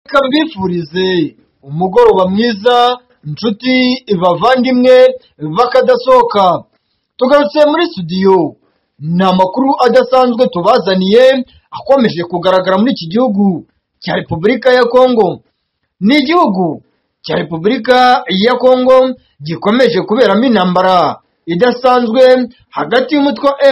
Mbifurize umugoroba mwiza inshuti bavandimwe bakadasohoka. Tugarutse muri studio, ni amakuru adasanzwe tubazaniye akomeje kugaragara muri iki gihugu cya Repubulika ya Kongo. Ni igihugu cya Repubulika ya Kongo gikomeje kuberamo intambara idasanzwe hagati y'umutwe wa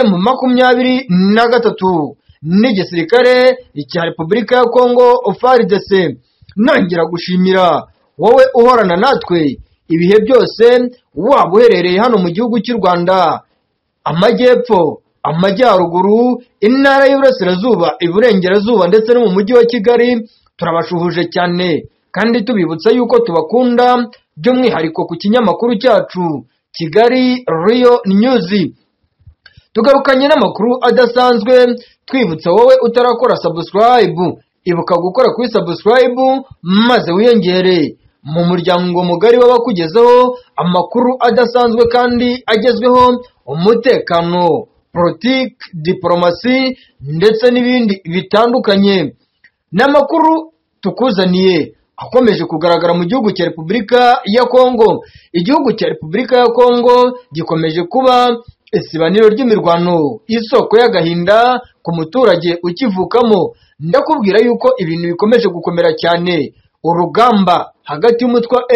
M23 n'igisirikare cya Repubulika ya Kongo FARDC. Nongera gushimira wowe uhorana natwe ibihe byose, waba uherereye hano mu gihugu cy'u Rwanda, amajyepfo, amajyaruguru, intara y'Iburasirazuba, Iburengerazuba ndetse no mu mujyi wa Kigali. Turabashuhuje cyane kandi tubibutsa yuko tubakunda, by'umwihariko ku kinyamakuru cyacu Kigali Real News. Tugarukanye n'amakuru adasanzwe, twibutsa wowe utarakora subscribe, ibuka gukora kuri subscribe maze wiyongere mu muryango mugari w'abakugezaho amakuru adasanzwe kandi agezweho, umutekano, politiki, diplomasi ndetse n'ibindi bitandukanye. N'amakuru tukuzaniye akomeje kugaragara mu gihugu cya Repubulika ya Kongo. Igihugu cya Repubulika ya Kongo gikomeje kuba isibaniro ry'imirwano, isoko y'agahinda ku muturage ukivukamo. Ndakubwira yuko ibintu bikomeje gukomera cyane. Urugamba hagati y'umutwe wa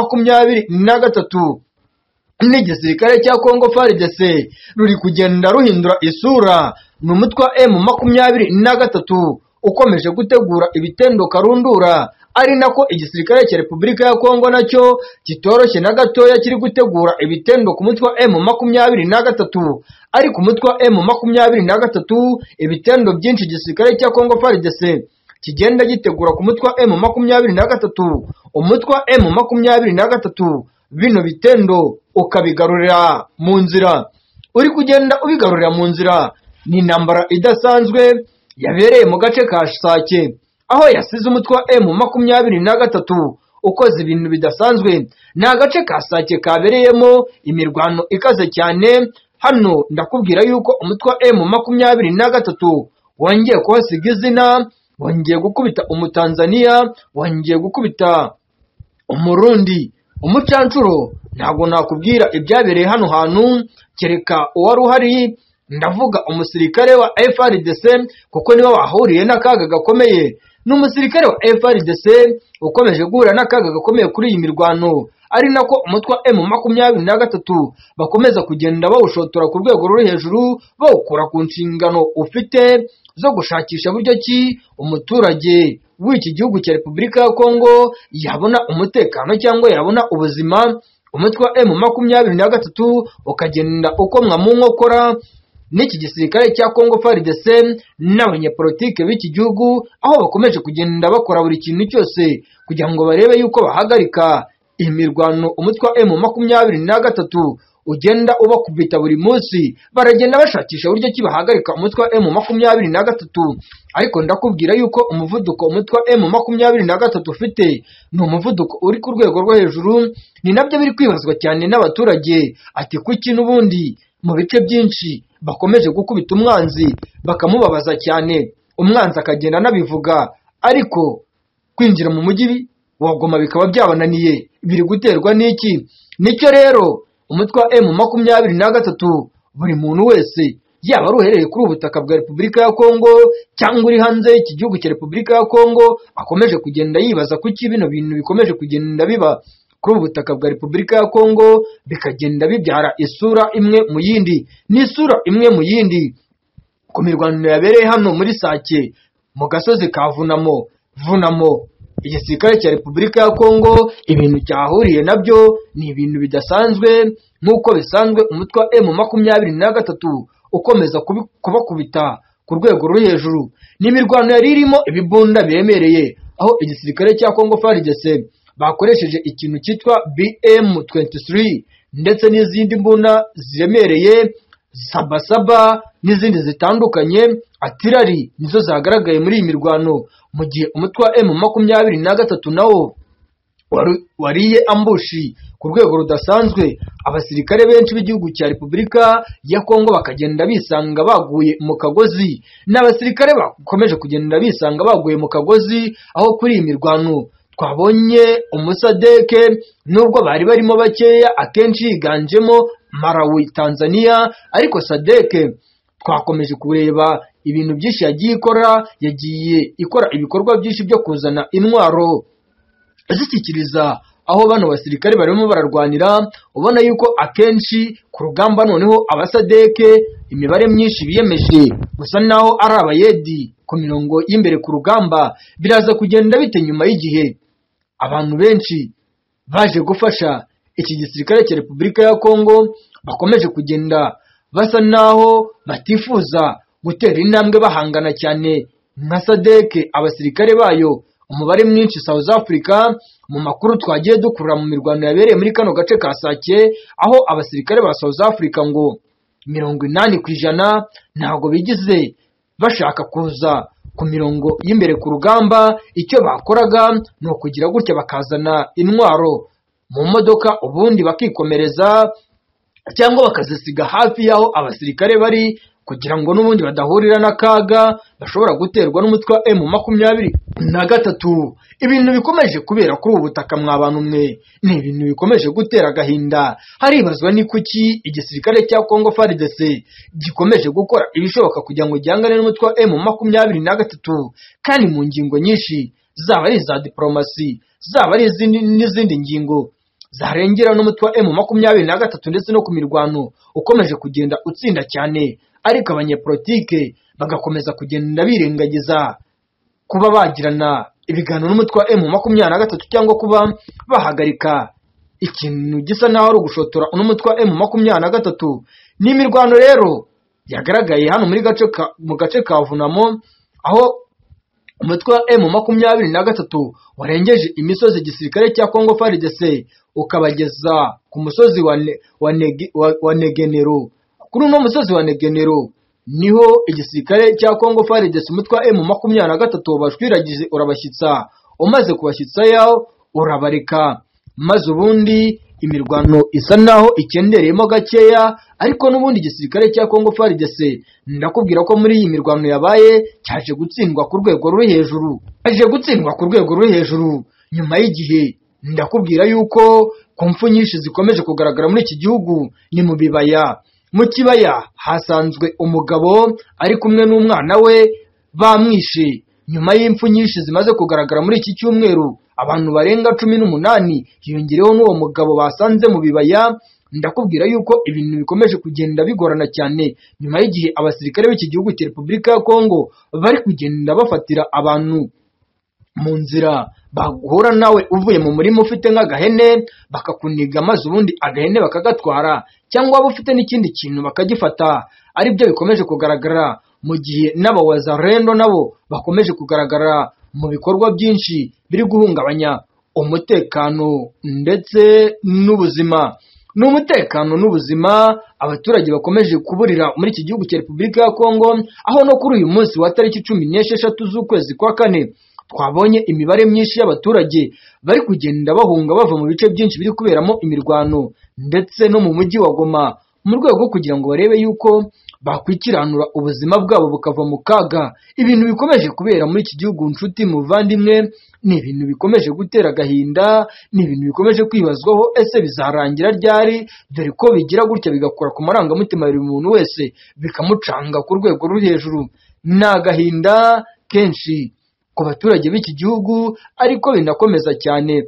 M23 n'igisirikare cya Kongo FARDC ruri kugenda ruhindura isura. Ni umutwe wa M23 ukomeje gutegura ibitendo karundura, ari nako igisirikare cya Repubulika ya Kongo nacyo kitoroshye na gatoya kiri gutegura ibitendo ku mutwe wa M23. Ari ku mutwe wa M23 ibitendo byinshi igisirikare cya Kongo FARDC kigenda gitegura ku mutwe wa M23. Umutwe wa M23 bino bitendo ukabigarurira mu nzira, uri kugenda ubigarurira mu nzira. Ni intambara idasanzwe yabereye mu gace ka Sake, aho yasize umutwe wa M23 ukoze ibintu bidasanzwe. Ni agace ka Sake kabereyemo imirwano ikaze cyane. Hano ndakubwira yuko umutwe wa M23 wongeye kuhasiga izina, wongeye gukubita Umutanzania, wongeye gukubita Umurundi, umucancuro. Ntabwo nakubwira ibyabereye hano hantu kereka uwari uhari, ndavuga umusirikare wa FARDC kuko niwe wahuriye n'akaga gakomeye. N'umusirikare wa FARDC ukomeje guhura n'akaga gakomeye kuri iyi mirwano, ari nako umutwe wa M23 bakomeza kugenda bawushotora ku rwego ruri hejuru, bawukura ku nshingano ufite zo gushakisha buryo ki umuturage w'iki gihugu cya Repubulika ya Kongo yabona umutekano cyangwa yabona ubuzima. Umutwe wa M23 ukagenda ukomwa mu nkokora n'iki gisirikare cya Kongo FARDC n'abanyepolitike b'iki gihugu, aho bakomeje kugenda bakora buri kintu cyose kugira ngo barebe yuko bahagarika imirwano umutwe wa M23 ugenda ubakubita buri munsi. Baragenda bashakisha buryo ki bahagarika umutwe wa M23, ariko ndakubwira yuko umuvuduko umutwe wa M23 ufite ni umuvuduko uri ku rwego rwo hejuru. Ni nabyo biri kwibazwa cyane n'abaturage, ati kuki n'ubundi mu bice byinshi bakomeje gukubita umwanzi bakamubabaza cyane, umwanzi akagenda anabivuga, ariko kwinjira mu mujyi wa Goma bikaba byabananiye. Biri guterwa n'iki? Nicyo rero umutwe wa M23 buri muntu wese, yaba ari uherereye kuri ubutaka bwa Repubulika ya Kongo cyangwa uri hanze y'iki gihugu cya Repubulika ya Kongo, akomeje kugenda yibaza kuki bino bintu bikomeje kugenda biba kuri ubutaka bwa Repubulika ya Kongo, bikagenda bibyara isura imwe mu yindi. Ni isura imwe mu yindi ku mirwano yabereye hano muri Sake mu gasozi ka Vunamo. Igisirikare cya Repubulika ya Kongo ibintu cyahuriye nabyo ni ibintu bidasanzwe. Nk'uko bisanzwe umutwe wa M23 ukomeza kubakubita ku rwego ruri hejuru. Ni imirwano yari irimo ibibunda biremereye, aho igisirikare cya Kongo FARDC bakoresheje ikintu cyitwa BM23 ndetse n'izindi mbunda ziremereye sabasaba n'izindi zitandukanye. Atirari nizo zagaragaye muri iyi mirwano, mu gihe umutwe wa M23 nawo wariye ambushi ku rwego rudasanzwe. Abasirikare benshi b'igihugu cya Repubulika ya Kongo bakagenda bisanga baguye mu kagozi, n'abasirikare bakomeje kugenda bisanga baguye mu kagozi. Aho kuri iyi mirwano twabonye umusadeke nubwo bari barimo bakeya, akenshi higanjemo Malawi, Tanzania, ariko sadeke twakomeje kureba ibintu byinshi yagiye ikora ibikorwa byinshi byo kuzana intwaro zishyikiriza aho bano basirikare barimo bararwanira. Ubona yuko akenshi ku rugamba noneho abasadeke imibare myinshi biyemeje gusa naho ari abayedi ku mirongo y'imbere ku rugamba. Biraza kugenda bite nyuma y'igihe abantu benshi baje gufasha iki gisirikare cya Repubulika ya Kongo bakomeje kugenda basa naho batifuza gutera intambwe bahangana cyane nka sadeke abasirikare bayo umubare mwinshi. South Africa mu makuru twagiye dukura mu mirwano yabereye muri kano gace ka Sake, aho abasirikare ba South Africa ngo 80% ntago bigize bashaka kuza ku mirongo y'imbere ku rugamba. Icyo bakoraga ni ukugira gutya bakazana intwaro mu modoka ubundi bakikomereza cyangwa bakazisiga hafi y'aho abasirikare bari, kugira ngo n'ubundi badahurira n'akaga bashobora guterwa n'umutwe wa M23. Ibintu bikomeje kubera kuri ubu butaka mw'abantu mwe, ni ibintu bikomeje gutera agahinda. Haribazwa ni kuki igisirikare cya Congo FARDC gikomeje gukora ibishoboka kugira ngo gihangane n'umutwe wa M23, kandi mu ngingo nyinshi, zaba ari za diplomasi, zaba ari n'izindi ngingo zarengera n'umutwe wa M23 ndetse no ku mirwano ukomeje kugenda utsinda cyane. Ariko abanyepolitike bagakomeza kugenda birengagiza kuba bagirana ibiganiro n'umutwe wa M23 cyangwa kuba bahagarika ikintu gisa naho ari ugushotora n'umutwe wa M23. Ni imirwano rero yagaragaye hano mu gace ka Vunamo, aho umutwe wa M23 warengeje imisozi igisirikare cya Congo FARDC ukabageza ku musozi wa Negenero. Kuri uno musozi wa Negenero niho igisirikare cya Congo FARDC umutwe wa M23 bashwiragije urabashyitsa. Umaze kubashyitsa yaho urabareka, maze ubundi imirwano isa naho ikendereyemo gakeya. Ariko n'ubundi igisirikare cya Congo FARDC ndakubwira ko muri iyi mirwano yabaye cyaje gutsindwa ku rwego ruri hejuru, nyuma y'igihe. Ndakubwira yuko kumfu nyinshi zikomeje kugaragara muri iki gihugu ni mu bibaya. Mu kibaya hasanzwe umugabo ari kumwe n'umwana we bamwishe. Nyuma y'imfu nyinshi zimaze kugaragara muri iki cyumweru, abantu barenga 18 hiyongereho n'uwo mugabo basanze mu bibaya. Ndakubwira yuko ibintu bikomeje kugenda bigorana cyane nyuma y'igihe abasirikare b'iki gihugu cya Repubulika ya Kongo bari kugenda bafatira abantu mu nzira. Bahura nawe uvuye mu murima ufite nk'agahene bakakuniga, maze ubundi agahene bakagatwara, cyangwa waba ufite n'ikindi kintu bakagifata. Ari byo bikomeje kugaragara mu gihe n'abawazarendo nabo bakomeje kugaragara mu bikorwa byinshi biri guhungabanya umutekano ndetse n'ubuzima. N'umutekano n'ubuzima abaturage bakomeje kuburira muri iki gihugu cya Repubulika ya Kongo, aho no kuri uyu munsi wa tariki 16 z'ukwezi kwa kane twabonye imibare myinshi y'abaturage bari kugenda bahunga bava mu bice byinshi biri kuberamo imirwano ndetse no mu mujyi wa Goma, mu rwego rwo kugira ngo barebe yuko bakwikiranura ubuzima bwabo bukava mu kaga. Ibintu bikomeje kubera muri iki gihugu nshuti muvandimwe, ni ibintu bikomeje gutera agahinda, ni ibintu bikomeje kwibazwaho, ese bizarangira ryari? Dore ko bigira gutya bigakora ku marangamutima buri muntu wese, bikamucanga ku rwego ruri hejuru. Ni agahinda kenshi ku baturage b'iki gihugu, ariko binakomeza cyane.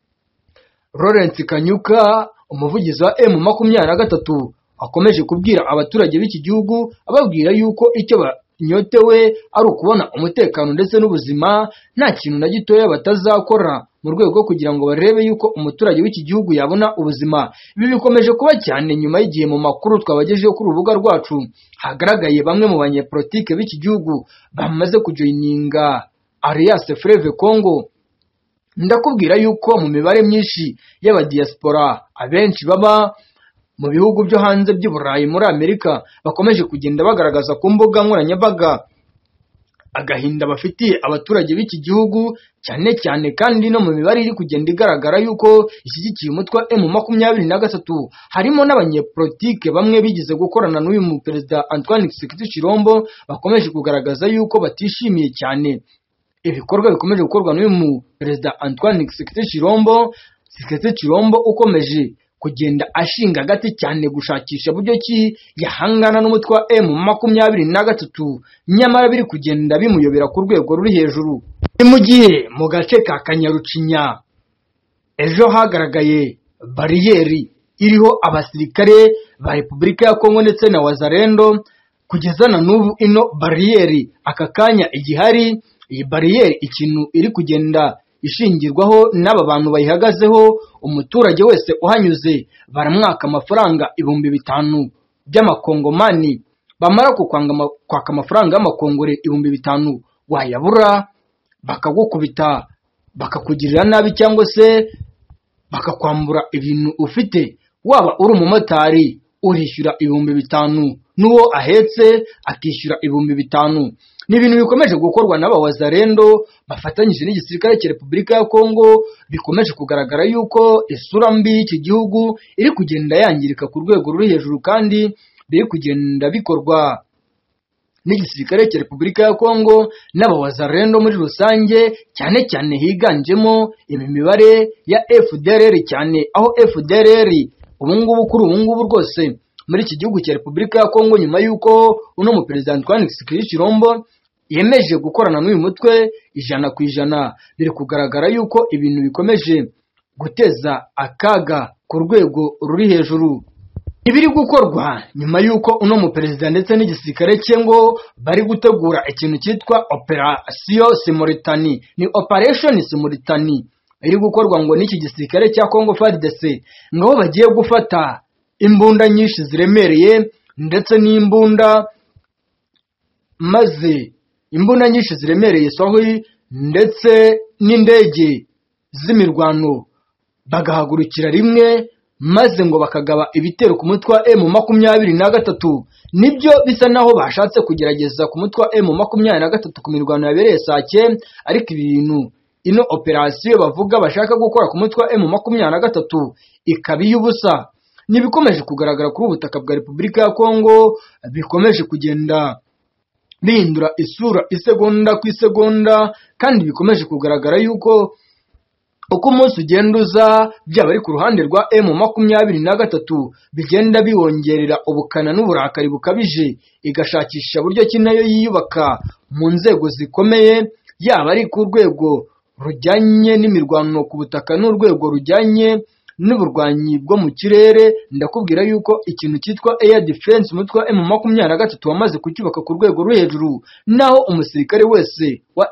Lawrence Kanyuka, umuvugizi wa M23, akomeje kubwira abaturage b'iki gihugu ababwira yuko icyo banyotewe ari ukubona umutekano ndetse n'ubuzima, nta kintu na gitoya batazakora mu rwego rwo kugira ngo barebe yuko umuturage w'iki gihugu yabona ubuzima. Ibi bikomeje kuba cyane nyuma y'igihe mu makuru twabagejeho kuri urubuga rwacu hagaragaye bamwe mu banyepolitike b'iki gihugu bamaze kujoininga Alliance Fleuve Congo. Ndakubwira yuko mu mibare myinshi y'abadiaspora abenshi baba mu bihugu byo hanze by'Uburayi muri Amerika bakomeje kugenda bagaragaza ku mbuga nkoranyambaga agahinda bafitiye abaturage b'iki gihugu, cyane cyane kandi no mu mibare iri kugenda igaragara yuko ishyigikiye umutwe wa M23, harimo n'abanyepolitike bamwe bigize gukorana n'uyu mu perezida Antoine Tshisekedi Tshilombo, bakomeje kugaragaza yuko batishimiye cyane ibikorwa bikomeje gukorwa n'uyu mu perezida Antoine Tshisekedi Tshilombo ukomeje kugenda ashinga agati cyane gushakisha buryo ki yahangana n'umutwe wa M23, nyamara biri kugenda bimuyobera ku rwego ruri hejuru. Ni mu gihe mu gace ka Kanyarucinya ejo hagaragaye bariyeri iriho abasirikare ba Repubulika ya Kongo ndetse na Wazalendo, kugeza na n'ubu ino bariyeri aka kanya igihari. Iyi bariyeri ikintu iri kugenda ishingirwaho n'aba bantu bayihagazeho, umuturage wese uhanyuze baramwaka amafaranga 5,000 by'amakongomani, bamara kwaka amafaranga y'amakongore 5,000 wayabura bakagukubita, bakakugirira nabi cyangwa se bakakwambura ibintu ufite. Waba uri umumotari urishyura 5,000, n'uwo ahetse akishyura 5,000. Ni ibintu bikomeje gukorwa n'aba Wazalendo bafatanyije n'igisirikare cya Repubulika ya Kongo, bikomeje kugaragara yuko isura mbi y'iki gihugu iri kugenda yangirika ku rwego ruri hejuru, kandi biri kugenda bikorwa n'igisirikare cya Repubulika ya Kongo n'aba Wazalendo muri rusange, cyane cyane higanjemo imibare ya FDLR cyane, aho FDLR kuri ubu ngubu rwose muri iki gihugu cya Repubulika ya Kongo, nyuma yuko uno mu perezida Antoine Tshisekedi Tshilombo yemeje gukorana n'uyu mutwe 100%, biri kugaragara yuko ibintu bikomeje guteza akaga ku rwego ruri hejuru. Ibiri gukorwa nyuma yuko uno mu perezida ndetse n'igisirikare cye ngo bari gutegura ikintu cyitwa Operation Simultané, ni Operation Simultané iri gukorwa ngo n'iki gisirikare cya Congo FARDC, ngo bagiye gufata imbunda nyinshi ziremereye ndetse n'imbunda, maze imbunda nyinshi ziremereye ndetse n'indege z'imirwano bagahagurukira rimwe, maze ngo bakagaba ibitero ku mutwe wa M23. Nibyo bisa naho bashatse kugerageza ku mutwe wa M23 ku mirwano yabereye Sake, ariko ibintu ino operasiyo bavuga bashaka gukora ku mutwe wa M23 ikaba iy'ubusa. Nibikomeje kugaragara kuri ubutaka bwa Repubulika ya Kongo, bikomeje kugenda bihindura isura isegonda ku isegonda, kandi bikomeje kugaragara yuko uko umunsi ugenda uza, byaba ari ku ruhande rwa M23 bigenda biwongerera ubukana n'uburakari bukabije, igashakisha buryo ki nayo yiyubaka mu nzego zikomeye, yaba ari ku rwego rujyanye n'imirwano ku butaka n'urwego rujyanye n'uburwanyi bwo mu kirere. Ndakubwira yuko ikintu cyitwa air defense umutwe wa M23 wamaze kucyubaka ku rwego rwo hejuru, naho umusirikare wese wa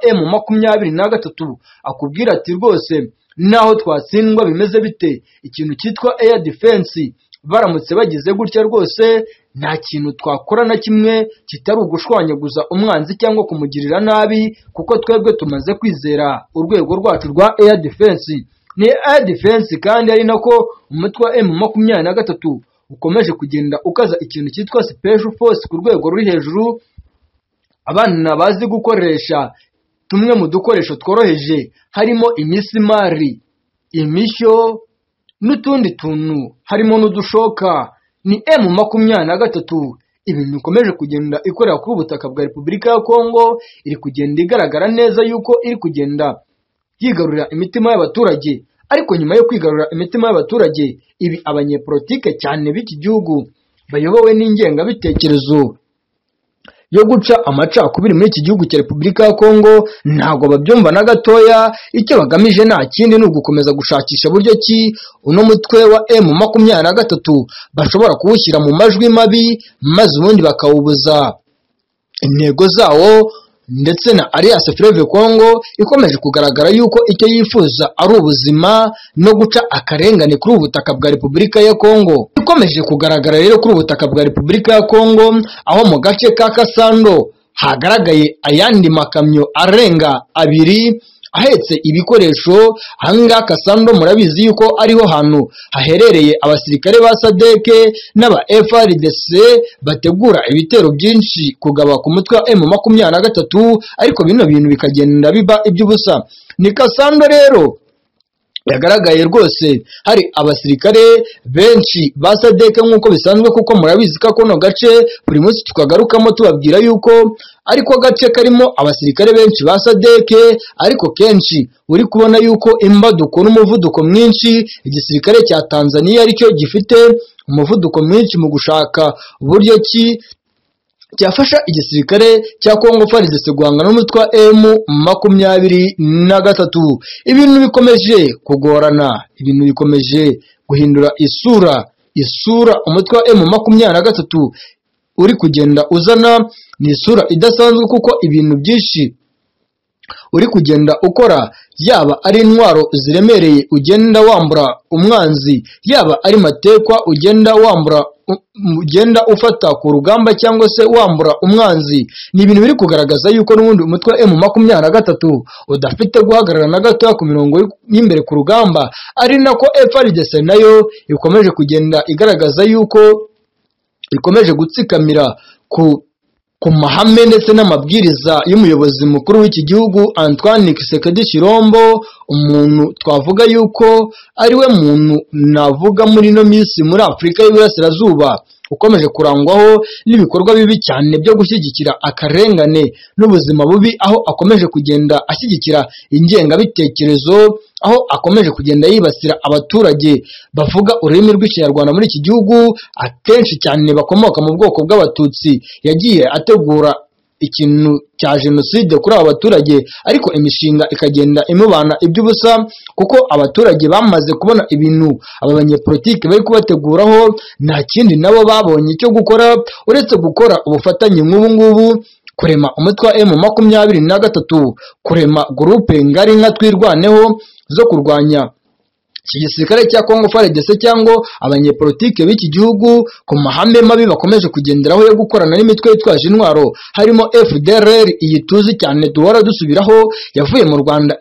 M23 akubwira ati rwose naho twatsindwa bimeze bite, ikintu cyitwa air defense baramutse bagize gutya rwose nta kintu twakora na kimwe kitari ugushwanyaguza umwanzi cyangwa kumugirira nabi, kuko twebwe tumaze kwizera urwego rwacu rwa air defense. Ni air defense kandi ari nako umutwe wa M23 ukomeje kugenda ukaza ikintu cyitwa special force ku rwego ruri hejuru. Abana bazi gukoresha tumwe mu dukoresho tworoheje, harimo imisimari, imishyo n'utundi tuntu, harimo n'udushoka. Ni M23 ibintu bikomeje kugenda ikorera ku butaka bwa Repubulika ya Kongo, iri kugenda igaragara neza yuko iri kugenda yigarurira imitima y'abaturage. Ariko nyuma yo kwigarurira imitima y'abaturage, ibi abanyepolitike cyane b'iki gihugu bayobowe n'ingengabitekerezo yo guca amacakubiri muri iki gihugu cya Repubulika ya Kongo ntago babyumva na gatoya. Icyo bagamije nta kindi ni ugukomeza gushakisha buryo ki uno mutwe wa M23 bashobora kuwushyira mu majwi mabi, maze ubundi bakawubuza intego zawo. Ndetse na Alliance Fleuve Congo ikomeje kugaragara yuko icyo yifuza ari ubuzima no guca akarengane kuri ubutaka bwa Repubulika ya Kongo. Ikomeje kugaragara rero kuri ubutaka bwa Repubulika ya Kongo, aho mu gace ka Kasando hagaragaye ayandi makamyo arenga 2 ahetse ibikoresho. Ahangaha Kasando murabizi yuko ariho hantu haherereye abasirikare ba SADC n'aba FARDC bategura ibitero byinshi kugaba ku mutwe wa M23, ariko bino bintu bikagenda biba iby'ubusa. Ni Kasando rero yagaragaye rwose hari abasirikare benshi ba SADC nk'uko bisanzwe, kuko murabizi ko kono gace buri munsi tukagarukamo tubabwira yuko ariko gace karimo abasirikare benshi ba SADC, ariko kenshi uri kubona yuko imbaduko n'umuvuduko mwinshi igisirikare cya Tanzania aricyo gifite umuvuduko mwinshi mu gushaka uburyo ki cyafasha igisirikare cya Congo FARDC guhangana n'umutwe wa M23. Ibintu bikomeje kugorana, ibintu bikomeje guhindura isura umutwe wa M23 uri kugenda uzana. Ni isura idasanzwe kuko ibintu byinshi uri kugenda ukora, yaba ari intwaro ziremereye ugenda wambura umwanzi, yaba ari matekwa ugenda ufata ku rugamba cyangwa se wambura umwanzi, ni ibintu biri kugaragaza yuko n'ubundi umutwe wa M23 udafite guhagarara na gato ku mirongo y'imbere ku rugamba. Ari nako FARDC nayo ikomeje kugenda igaragaza yuko ikomeje gutsikamira ku mahame ndetse n'amabwiriza y'umuyobozi mukuru w'iki gihugu Antoine Tshisekedi Tshilombo, umuntu twavuga yuko ari we muntu navuga muri ino minsi muri Afurika y'Iburasirazuba ukomeje kurangwaho n'ibikorwa bibi cyane byo gushyigikira akarengane n'ubuzima bubi, aho akomeje kugenda ashyigikira ingengabitekerezo, aho akomeje kugenda yibasira abaturage bavuga ururimi rw'Ikinyarwanda muri iki gihugu, akenshi cyane bakomoka mu bwoko bw'Abatutsi. Yagiye ategura ikintu cya jenoside kuri aba baturage, ariko imishinga ikagenda imubana iby'ubusa, kuko abaturage bamaze kubona ibintu aba banyepolitike bari kubateguraho. Nta kindi nabo babonye icyo gukora uretse gukora ubufatanye nk'ubu ngubu, kurema umutwe wa M23, kurema gurupe ngari nka Twirwaneho zo kurwanya iki gisirikare cya Congo FARDC cyangwa abanyepolitike b'iki gihugu ku mahame mabi bakomeje kugenderaho yo gukorana n'imitwe yitwaje intwaro, harimo FDLR iyi tuzi cyane duhora dusubiraho, yavuye mu Rwanda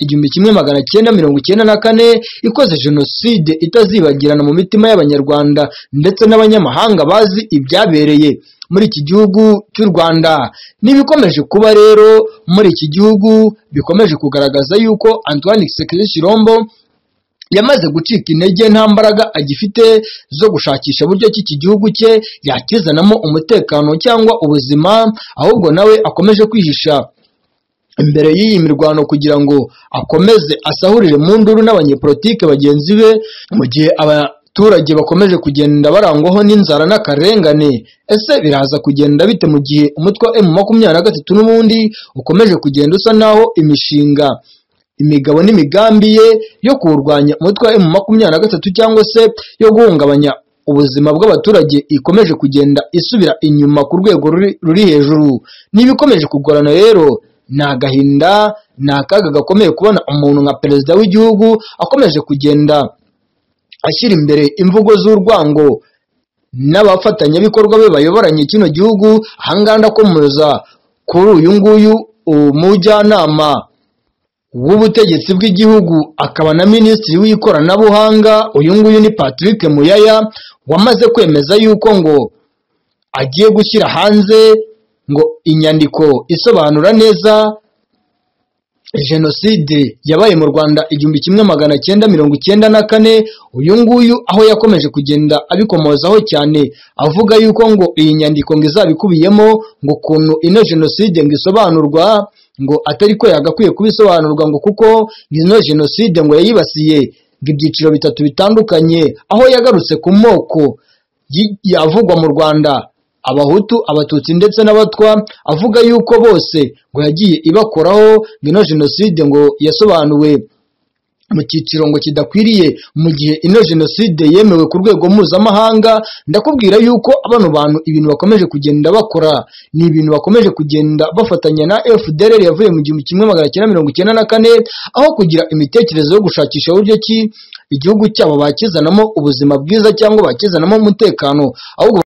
1994 ikoze jenoside itazibagirana mu mitima y'Abanyarwanda ndetse n'abanyamahanga bazi ibyabereye muri iki gihugu cy'u Rwanda. N'ibikomeje kuba rero muri iki gihugu bikomeje kugaragaza yuko Antoine Tshisekedi Tshilombo yamaze gucika intege, nta mbaraga agifite zo gushakisha buryo iki gihugu cye yakizanamo umutekano cyangwa ubuzima, ahubwo nawe akomeje kwihisha imbere y'iyi mirwano kugira ngo akomeze asahurire mu nduru n'abanyepolitike bagenzi be, mu gihe abaturage bakomeje kugenda barangwaho n'inzara n'akarengane. Ese biraza kugenda bite mu gihe umutwe wa M23 n'ubundi ukomeje kugenda usa naho imishinga, imigabo n'imigambi ye yo kurwanya umutwe wa M23 cyangwa se yo guhungabanya ubuzima bw'abaturage ikomeje kugenda isubira inyuma ku rwego ruri hejuru? N'ibikomeje kugorana rero, ni agahinda, ni akaga gakomeye kubona umuntu nka perezida w'igihugu akomeje kugenda ashyira imbere imvugo z'urwango n'abafatanyabikorwa be bayoboranye kino gihugu. Ahangaha ndakomeza kuri uyu nguyu umujyanama w'ubutegetsi bw'igihugu akaba na minisitiri w'ikoranabuhanga, uyu nguyu ni Patrick Muyaya, wamaze kwemeza yuko ngo agiye gushyira hanze ngo inyandiko isobanura neza jenoside yabaye mu Rwanda 1994. Uyu nguyu aho yakomeje kugenda abikomozaho cyane, avuga yuko ngo iyi nyandiko ngo izabikubiyemo ngo kuntu ino jenoside ngo isobanurwa, ngo atari ko yagakwiye kubisobanurwa ngo kuko ino jenoside ngo yayibasiye ngo ibyiciro bitatu bitandukanye, aho yagarutse ku moko yavugwa mu Rwanda: Abahutu, Abatutsi ndetse n'Abatwa, avuga yuko bose ngo yagiye ibakoraho, ngo ino jenoside ngo yasobanuwe mu cyiciro ngo kidakwiriye, mu gihe ino jenoside yemewe ku rwego mpuzamahanga. Ndakubwira yuko abano bantu ibintu bakomeje kugenda bakora ni ibintu bakomeje kugenda bafatanya na FDLR yavuye mu 1994, aho kugira imitekerereze yo gushakisha uburyo ki igihugu cyabo bakizanamo ubuzima bwiza cyangwa bakizanamo umutekano, ahubwo